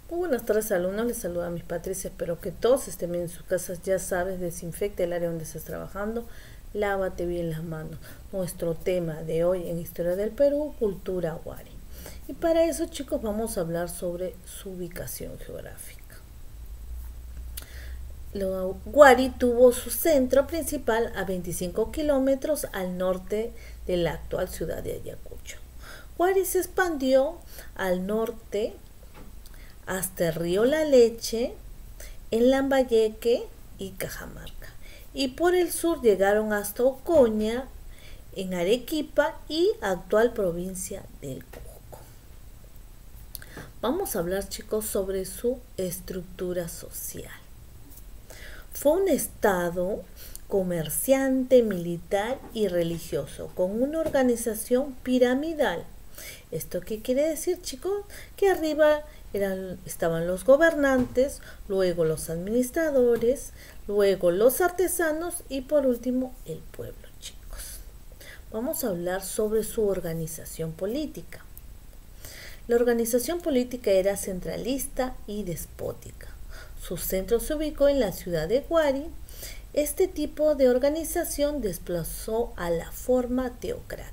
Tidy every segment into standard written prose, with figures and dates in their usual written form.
Muy buenas tardes, alumnos. Les saluda a mis Patricia. Espero que todos estén bien en sus casas. Ya sabes, desinfecta el área donde estés trabajando. Lávate bien las manos. Nuestro tema de hoy en Historia del Perú, cultura Wari. Y para eso, chicos, vamos a hablar sobre su ubicación geográfica. Wari tuvo su centro principal a 25 kilómetros al norte de la actual ciudad de Ayacucho. Wari se expandió al norte hasta el río La Leche, en Lambayeque y Cajamarca. Y por el sur llegaron hasta Ocoña, en Arequipa y actual provincia del Cusco. Vamos a hablar, chicos, sobre su estructura social. Fue un estado comerciante, militar y religioso, con una organización piramidal. ¿Esto qué quiere decir, chicos? Que arriba estaban los gobernantes, luego los administradores, luego los artesanos y por último el pueblo, chicos. Vamos a hablar sobre su organización política. La organización política era centralista y despótica. Su centro se ubicó en la ciudad de Wari. Este tipo de organización desplazó a la forma teocrática.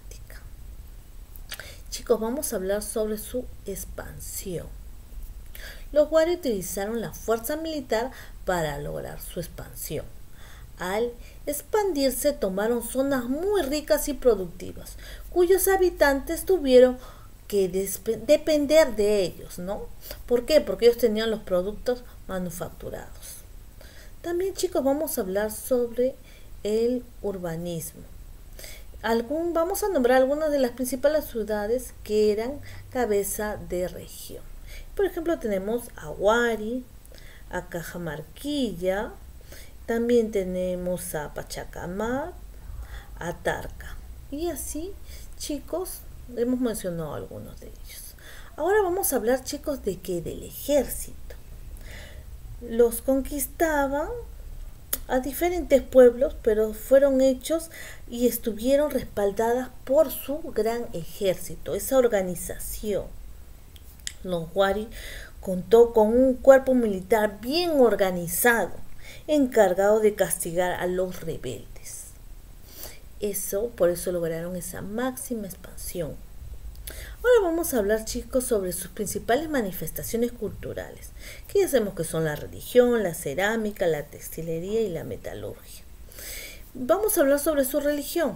Chicos, vamos a hablar sobre su expansión. Los Wari utilizaron la fuerza militar para lograr su expansión. Al expandirse tomaron zonas muy ricas y productivas, cuyos habitantes tuvieron que depender de ellos, ¿no? ¿Por qué? Porque ellos tenían los productos manufacturados. También, chicos, vamos a hablar sobre el urbanismo. Vamos a nombrar algunas de las principales ciudades que eran cabeza de región. Por ejemplo, tenemos a Wari, a Cajamarquilla, también tenemos a Pachacamac, a Tarca. Y así, chicos, hemos mencionado algunos de ellos. Ahora vamos a hablar, chicos, de que del ejército. Los conquistaban a diferentes pueblos, pero fueron hechos y estuvieron respaldadas por su gran ejército, esa organización. Los Wari contó con un cuerpo militar bien organizado, encargado de castigar a los rebeldes. Por eso lograron esa máxima expansión. Ahora vamos a hablar, chicos, sobre sus principales manifestaciones culturales, que ya sabemos que son la religión, la cerámica, la textilería y la metalurgia. Vamos a hablar sobre su religión.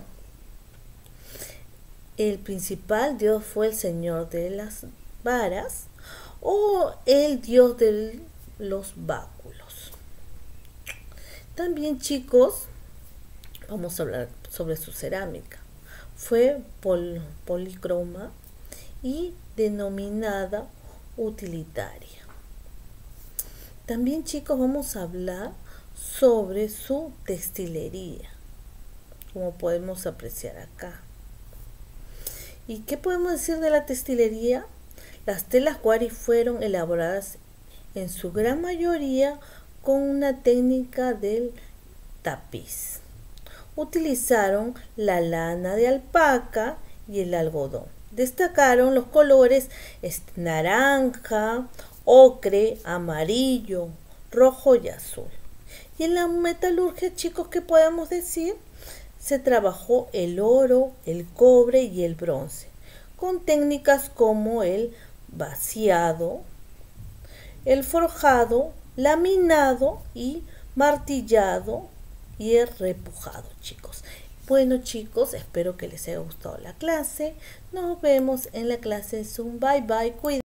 El principal dios fue el Señor de las Varas o el dios de los báculos. También, chicos, vamos a hablar sobre su cerámica. Fue policroma y denominada utilitaria. También, chicos, vamos a hablar sobre su textilería, como podemos apreciar acá. ¿Y qué podemos decir de la textilería? Las telas Wari fueron elaboradas en su gran mayoría con una técnica del tapiz. Utilizaron la lana de alpaca y el algodón. Destacaron los colores naranja, ocre, amarillo, rojo y azul. Y en la metalurgia, chicos, ¿qué podemos decir? Se trabajó el oro, el cobre y el bronce, con técnicas como el vaciado, el forjado, laminado y martillado y el repujado, chicos. Bueno, chicos, espero que les haya gustado la clase. Nos vemos en la clase Zoom. Bye, bye. Cuídense.